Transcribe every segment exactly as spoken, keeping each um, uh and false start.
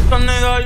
negar.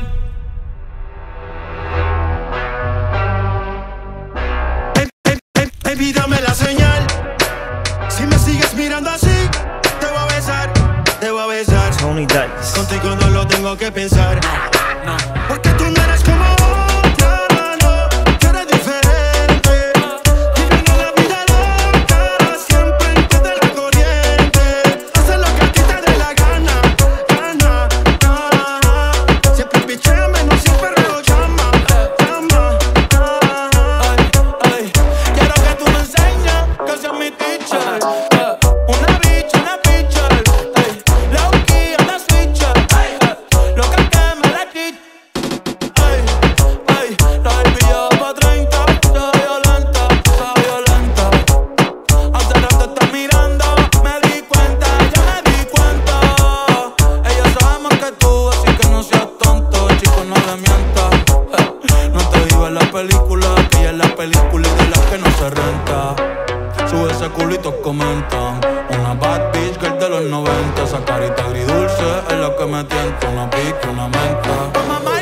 Hey, hey, hey, baby, dame la señal. Si me sigues mirando así, te voy a besar, te voy a besar. Tony Dice. Contigo no lo tengo que pensar. No, Porque tú no eres como otra, no, tú eres diferente. Viviendo la vida loca, siempre en pos de la corriente. Haces lo que a ti te dé la gana, gana, gana. Siempre pichéame, no siempre lo llama, llama. ay, ay. Quiero que tú me enseñes que seas mi teacher. eh. Una bicha, una bitcher. Ey, low key, anda switcher. Ey, eh. Loca que me la quit. Ey, ey, la baby ya va pa' treinta. Está violenta, está violenta. Hace rato está mirando. Me di cuenta, ya me di cuenta. Ella sabe más que tú, así que no seas tonto. Chico, no le mientas. Eh, No te vivo en la película, que ella es la película y de las que no se renta. Sube ese culo y todos comentan. Una bad bitch girl de los noventa. Esa carita agridulce es la que me tienta. Una pique, una menta.